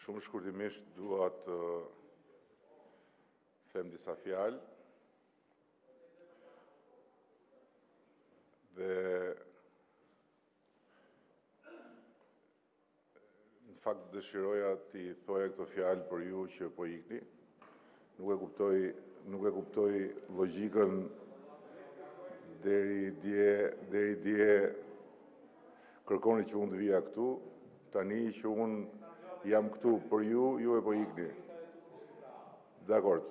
Shumë shkurtimisht dua të them disa fjalë dhe në fakt dëshiroja t'i thoja këto fjalë për ju që po ikni. Nuk e kuptoj logjikën deri dje kërkoni që unë të vija këtu, tani që unë jam këtu për ju, ju e po ikni. Dakord.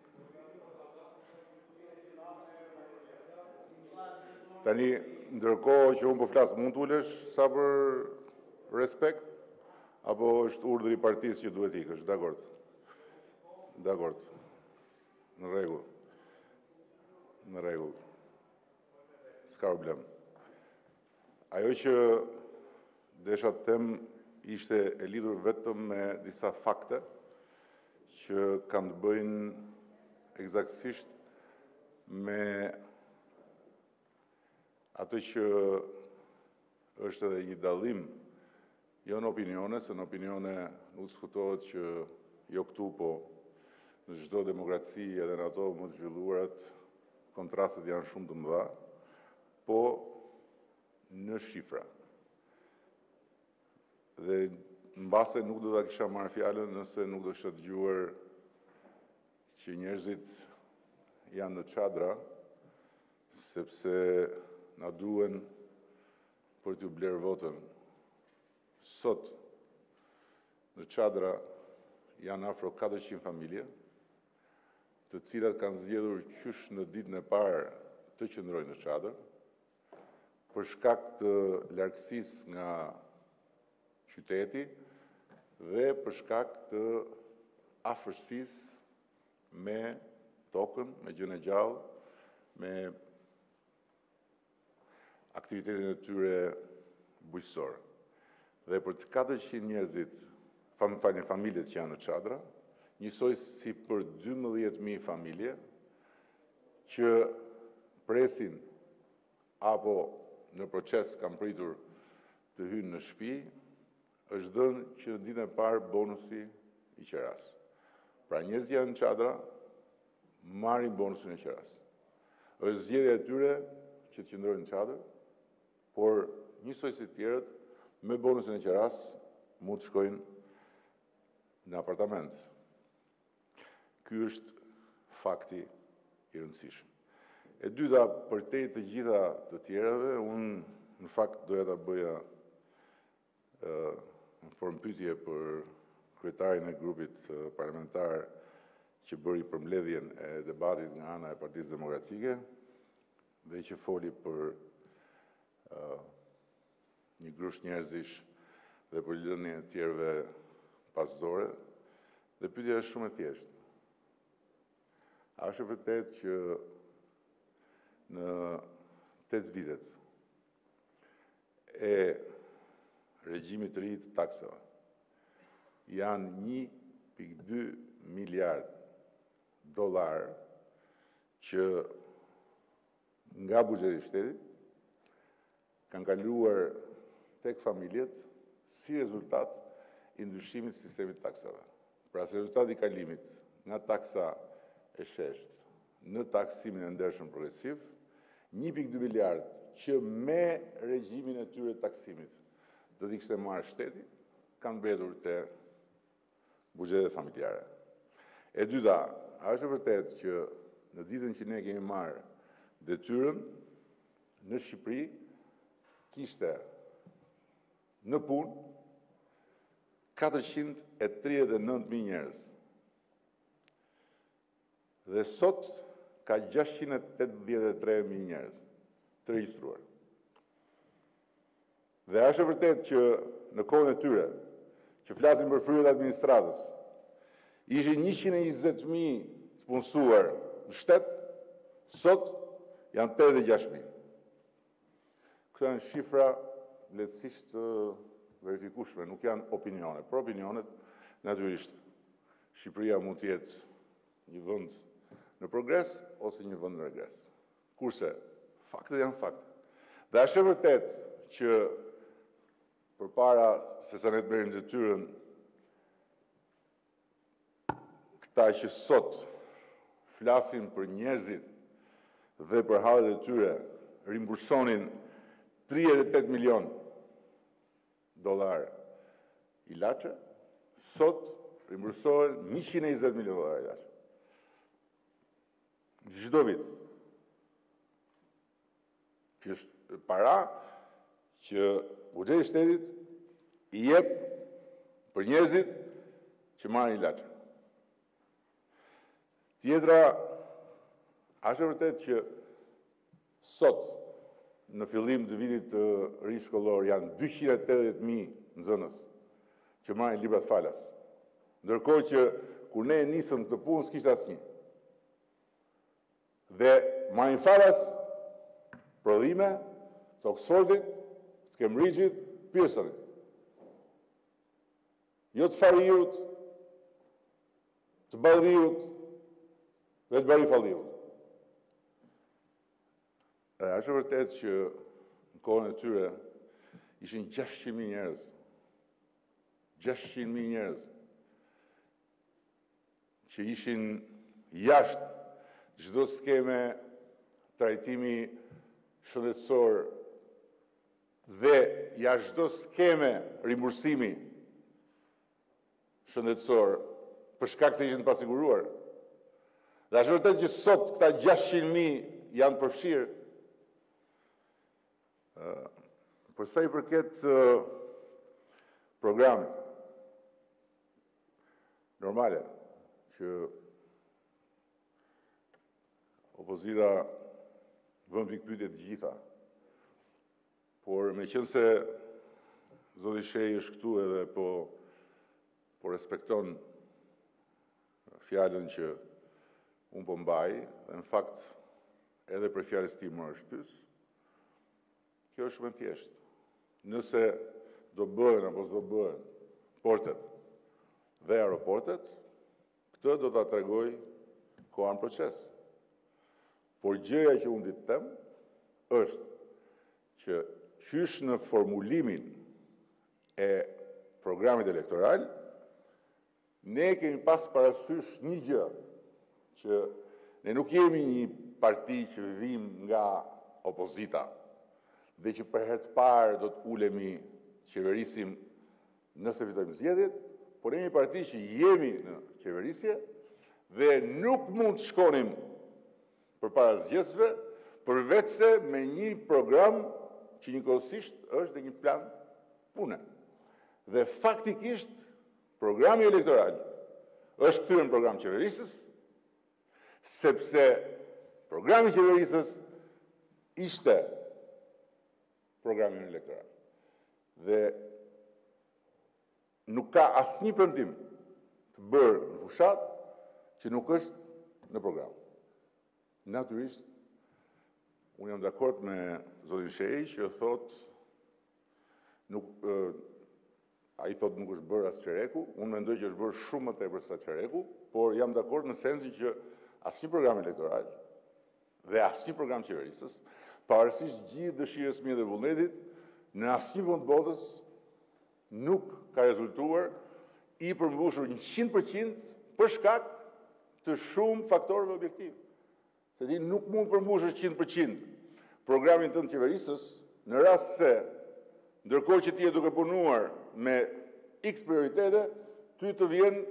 Tani, ndërkohë që unë po flas, mund t'ulesh sa për respekt, apo është urdhri i partisë që duhet ikësh? Dakord. Dakord. Në rregull. Në rregull. S'ka problem. Ajo që desha të them ishte e lidhur vetëm me disa fakte që kanë të bëjnë eksaktësisht me atë që është edhe një dallim, jo në opinione, se në opinione nuk diskutohet që jo këtu, po në çdo demokraci edhe në ato më të zhvilluarat, kontrastet janë shumë të mëdha, po në shifra. Dhe mbase nuk do ta kisha marrë fjalën nëse nuk do kisha dëgjuar që njerëzit janë në çadra, sepse na duhen për t'ju bler votën. Sot në çadra janë afro 400 familje, të cilat kanë zgjedhur qysh në ditën e parë të qëndrojnë në çadër, për shkak të largësisë nga qyteti dhe për shkak të afërsisë me tokën, me gjën e gjallë, me aktivitetin e tyre bujqësor. Dhe për të 400 njerëzit, familjet që janë në çadra, njësoj si për 12.000 familje që presin apo në proces kanë pritur të hynë në shtëpi, është dhënë që në ditën e parë bonusi i qeras. Pra njerëzit që janë në çadra marrin bonusin e qeras. Është zgjedhja e tyre që të qëndrojnë në çadër, por njësoj si të tjerët me bonusin e qeras mund të shkojnë në apartament. Ky është fakti i rëndësishëm. E dyta, përtej të gjitha të tjerave, unë në fakt doja ta bëja në formë pyetje për kryetarin e grupit parlamentar që bëri përmbledhjen e debatit nga ana e Partisë Demokratike dhe që foli për një grush njerëzish dhe për lënien e tjerëve pasdore, dhe pyetja është shumë e thjeshtë. A është e vërtet që në 8 vitet e regjimit të ri të taksave janë 1.2 miliard dollar që nga buxheti i shtetit kanë kaluar tek familjet si rezultat i ndryshimit të sistemit të taksave. Pra si rezultat i kalimit nga taksa e sheshtë në taksimin e ndershëm progresiv, 1.2 miliard që me regjimin e tyre të taksimit do t'i kishte marrë shteti, kanë mbetur te buxhetet familjare. E dyta, a është e vërtet që në ditën që ne kemi marrë detyrën në Shqipëri kishte në punë 439.000 njerëz. Dhe sot ka 683.000 njerëz të regjistruar. Dhe është e vërtet që në kohën e tyre, që flasin për fryet administratës, ishin 120.000 të punësuar në shtet, sot janë 86.000. Këto janë shifra lehtësisht verifikueshme, nuk janë opinione. Për opinionet, natyrisht, Shqipëria mund të jetë një vend në progres ose një vend në regres. Kurse faktet janë fakte. Dhe është e vërtet që përpara se sa ne të merrim detyrën këta që sot flasin për njerëzit dhe për hallet e tyre rimbursonin 38 milion dollar ilaçe, sot rimbursohen 120 milion dollar ilaçe. Çdo vit. Që është para që buxheti i shtetit i jep për njerëzit që marrin ilaçe. Tjetra, është e vërtet që sot, në fillim të vitit të ri shkollor, janë 280.000 nxënës që marrin libra të falas. Ndërkohë që kur ne nisëm këtë punë s'kishte asnjë. Dhe marrin falas prodhime të Oxfordit, të Cambridge'it, Pearsonit. Jo të Fariut, të Balliut dhe të Barifalliut. Është vërtet që në kohën e tyre ishin 600.000 njerëz. 600.000 njerëz që ishin jashtë çdo skeme trajtimi shëndetësor dhe jashtë çdo skeme rimbursimi shëndetësor për shkak se ishin të pasiguruar. Dhe është vërtet që sot këta 600.000 janë përfshirë. Për sa i përket programit, normale që opozita vën pikpyetje të gjitha, por meqense zoti Shej është këtu edhe po respekton fjalën që unë po mbaj, dhe në fakt edhe për fjalës tim më është shtys, kjo është shumë e thjeshtë. Nëse do bëhen apo s'do bëhen portet dhe aeroportet, këtë do ta tregoj koha në proces. Por gjëja që unë ditë them është që qysh në formulimin e programit elektoral, ne kemi pas parasysh një gjë, që ne nuk jemi një parti që vim nga opozita, dhe që për herë të parë do të ulemi qeverisim nëse fitojmë zgjedhjet, por jemi parti që jemi në qeverisje dhe nuk mund të shkonim përpara zgjedhjeve përveç se me një program që njëkohësisht është dhe një plan pune. Dhe faktikisht programi elektoral është kthyer në program qeverisës, sepse programi qeverisës ishte programin elektoral. Dhe nuk ka asnjë premtim të bërë në fushat që nuk është në program. Natyrisht, unë jam dakord me zotin Shej që thot ai thot nuk është bërë as çereku, unë mendoj që është bërë shumë më tepër se çereku, por jam dakord në sensin që asnjë program elektoral dhe asnjë program qeverisës, pavarësisht gjithë dëshirës mie dhe vullnetit, në asnjë vend botës nuk ka rezultuar i përmbushur 100% për shkak të shumë faktorëve objektiv. Se ti nuk mund përmbushësh 100% programin tënd qeverisës në rast se ndërkohë që ti je duke punuar me X prioritete, ty të vjen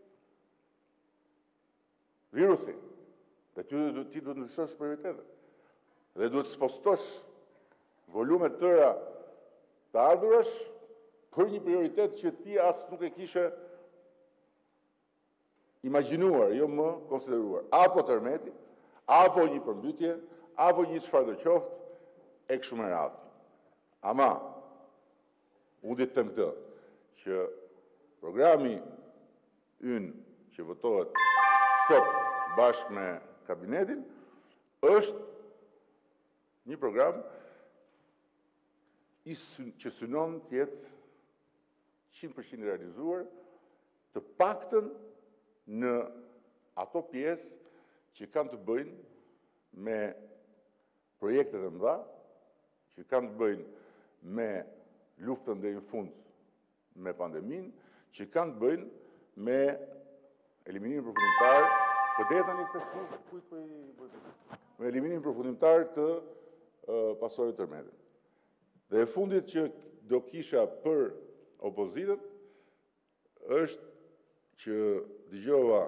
virusi. Dhe ti duhet të ndryshosh prioritetet. Dhe duhet të spostosh volume të tëra të ardhurash për një prioritet që ti as nuk e kishe imagjinuar, jo më konsideruar. Apo tërmeti, apo një përmbytje, apo një çfarë do qoftë, e kështu me radhë. Ama, unë ditë them këtë, që programi ynë që votohet sot bashkë me kabinetin, është një program që synon të jetë 100% realizuar, të paktën në ato pjesë që kanë të bëjnë me projektet e mëdha, që kanë të bëjnë me luftën deri në fund me pandeminë, që kanë të bëjnë me eliminimin përfundimtar, po deri tani se kujt po me eliminimin përfundimtar të pasojë tërmetit. Dhe e fundit që do kisha për opozitën është që dëgjova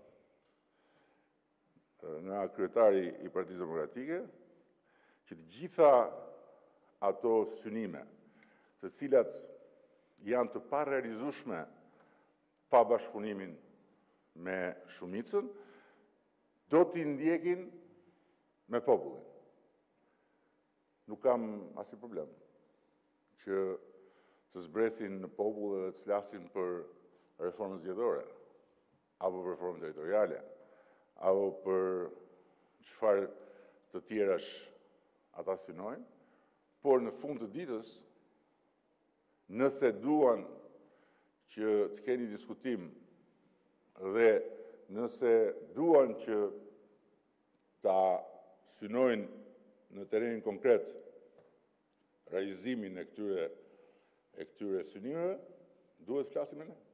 nga kryetari i Partisë Demokratike që të gjitha ato synime të cilat janë të parealizueshme pa bashkëpunimin me shumicën, do t'i ndjekin me popullin. Nuk kam asnjë problem që të zbresin në popull dhe të flasin për reformën zgjedhore, apo për reformën territoriale, apo për çfarë të tjerash ata synojnë, por në fund të ditës, nëse duan që të keni diskutim dhe nëse duan që ta synojnë në terrenin konkret realizimin e këtyre synimeve, duhet të flasim me ne.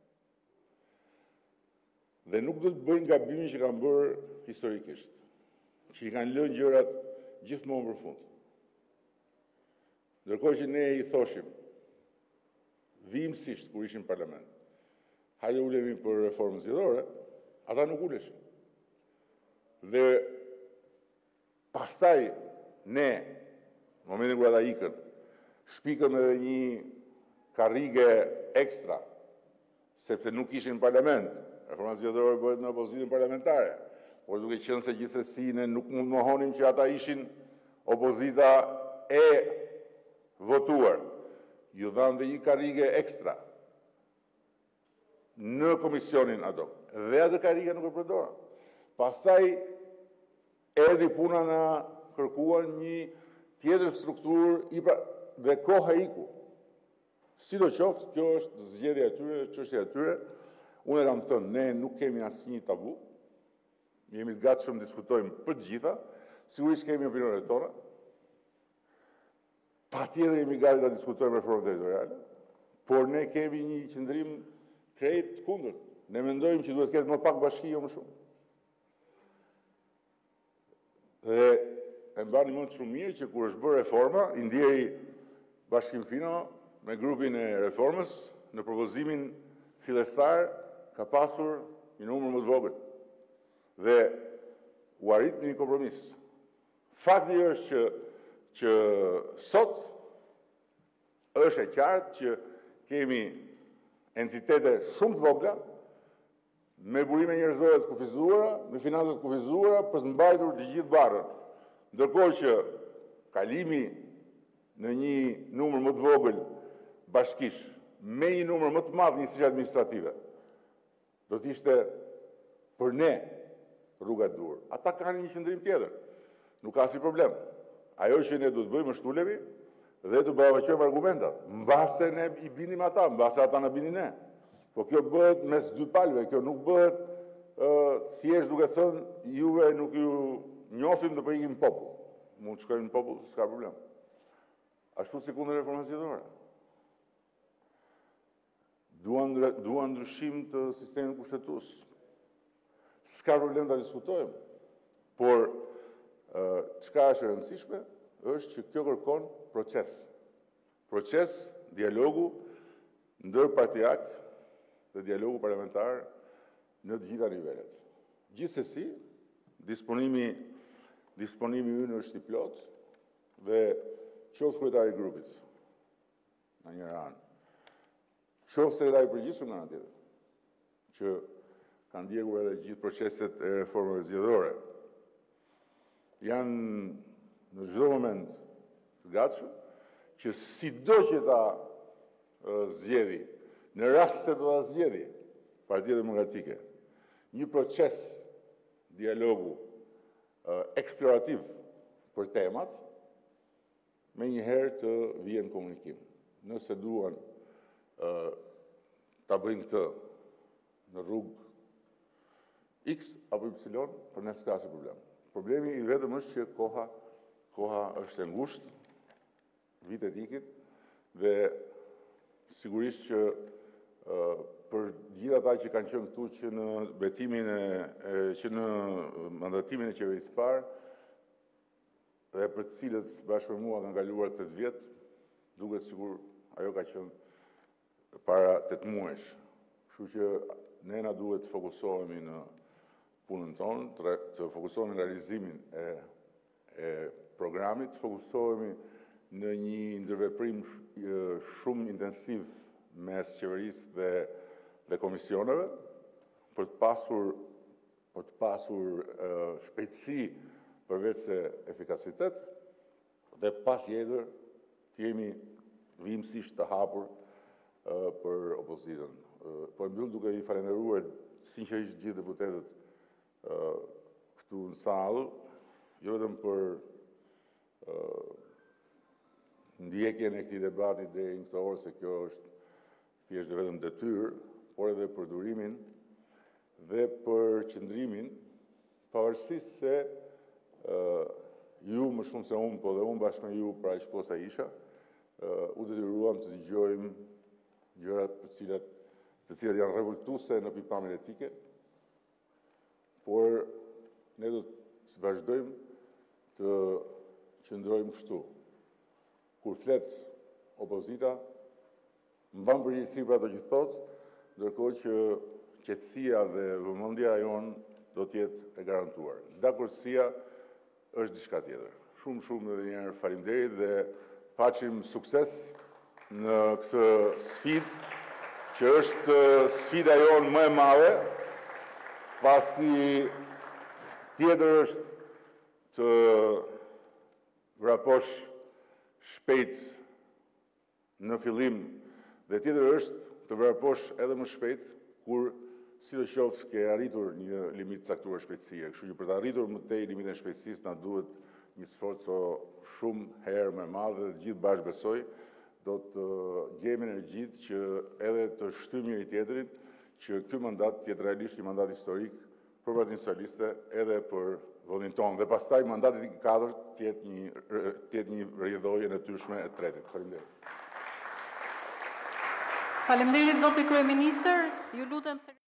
Dhe nuk do të bëjnë gabimin që kanë bërë historikisht, që i kanë lënë gjërat gjithmonë për fund. Ndërkohë që ne i thoshim vimësisht kur ishim në parlament, hajde ulemi për reformën zgjedhore, ata nuk uleshin. Dhe pastaj ne, në momentin kur ata ikën, shpikëm edhe një karrige ekstra, sepse nuk ishin në parlament. Reforma zgjedhore bëhet në opozitën parlamentare, por duke qenë se gjithsesi ne nuk mund të mohonim që ata ishin opozita e votuar. Ju dhanë dhe një karrige ekstra në komisionin ato. Dhe atë karrige nuk e përdorën. Pastaj erdhi puna na kërkuan një tjetër strukturë dhe koha iku. Sidoqoftë, kjo është zgjedhja e tyre, çështja e tyre. Unë e kam thënë, ne nuk kemi asnjë tabu, jemi të gatshëm të diskutojmë për të gjitha, sigurisht kemi opinionet tona, patjetër jemi gati ta diskutojmë reformën territoriale, por ne kemi një qëndrim krejt të kundërt. Ne mendojmë që duhet të ketë më pak bashki, jo më shumë. Dhe e mbani mend shumë mirë që kur është bërë reforma, i ndjeri Bashkim Fino me grupin e reformës në propozimin fillestar ka pasur një numër më të vogël dhe u arrit në një kompromis. Fakti është që sot është e qartë që kemi entitete shumë të vogla me burime njerëzore të kufizuara, me financa të kufizuara për të mbajtur të gjithë barrën. Ndërkohë që kalimi në një numër më të vogël bashkish me një numër më të madh njësish administrative do të ishte për ne rruga e dur. Ata kanë një qëndrim tjetër. Nuk ka asnjë problem. Ajo që ne do të bëjmë është ulemi dhe të ballafaqojmë argumentat. Mbase ne i bindim ata, mbase ata na bindin ne. Po kjo bëhet mes dy palëve, kjo nuk bëhet thjesht duke thënë juve nuk ju njohim dhe po ikim popull. Mund të shkojmë në popull, s'ka problem. Ashtu si kundër reformës zgjedhore. Duan ndryshim të sistemit kushtetues. S'ka problem ta diskutojmë. Por çka është e rëndësishme është që kjo kërkon proces. Proces, dialogu ndërpartijak dhe dialogu parlamentar në të gjitha nivelet. Gjithsesi, disponimi ynë është i plot dhe qoftë kryetari i grupit në një anë, qoftë sekretari i përgjithshëm në anë tjetër, që kanë ndjekur edhe gjithë proceset e reformave zgjedhore, janë në çdo moment të gatshëm që sido që ta zgjedhi, në rast se do ta zgjedhi Partia Demokratike, një proces dialogu eksplorativ për temat, me njëherë të vijen komunikim. Nëse duan ta bëjnë këtë në rrugë X apo Y, për ne s'ka asnjë problem. Problemi i vetëm është që koha është e ngushtë, vitet ikin dhe sigurisht që për gjithë ata që kanë qenë këtu që në betimin që në mandatimin e qeverisë parë dhe për të cilët bashkë me mua kanë kaluar 8 vjet, duket sikur ajo ka qenë para 8 muajsh. Kështu që ne na duhet të fokusohemi në punën tonë, të fokusohemi në realizimin e programit, të fokusohemi në një ndërveprim shumë intensiv mes qeverisë dhe komisioneve për të pasur shpejtësi përveç se efikasitet dhe patjetër të jemi vimësisht të hapur për opozitën. Po e mbyll duke i falenderuar sinqerisht gjithë deputetët këtu në sallë, jo vetëm për ndjekjen e këtij debati deri në këtë orë, se kjo është thjesht vetëm detyrë, por edhe për durimin dhe për qëndrimin, pavarësisht se ju më shumë se unë, po dhe unë bashkë me ju pra aq sa isha, u detyruam të dëgjojmë gjërat të cilat janë revoltuese në pikpamjen etike, por ne do të vazhdojmë të qëndrojmë kështu. Kur flet opozita, mban përgjegjësi për ato që thotë, ndërkohë që qetësia dhe vëmendja jonë do të jetë e garantuar. Dakurësia është diçka tjetër. Shumë edhe një herë faleminderit dhe paqim sukses në këtë sfidë që është sfida jonë më e madhe, pasi tjetër është të vraposh shpejt në fillim dhe tjetër është të vraposh edhe më shpejt kur sidoqoftë ke arritur një limit caktuar shpejtësie. Kështu që për të arritur më tej limitin e shpejtësisë na duhet një sforco shumë herë më e madhe dhe të gjithë bashkë besoj do të gjejmë energjitë që edhe të shtyjmë njëri tjetrin që ky mandat të jetë realisht një mandat historik për Partinë Socialiste edhe për vendin tonë dhe pastaj mandati i katërt të jetë një rrjedhojë e natyrshme e tretit. Faleminderit. Faleminderit zoti kryeministër. Ju lutem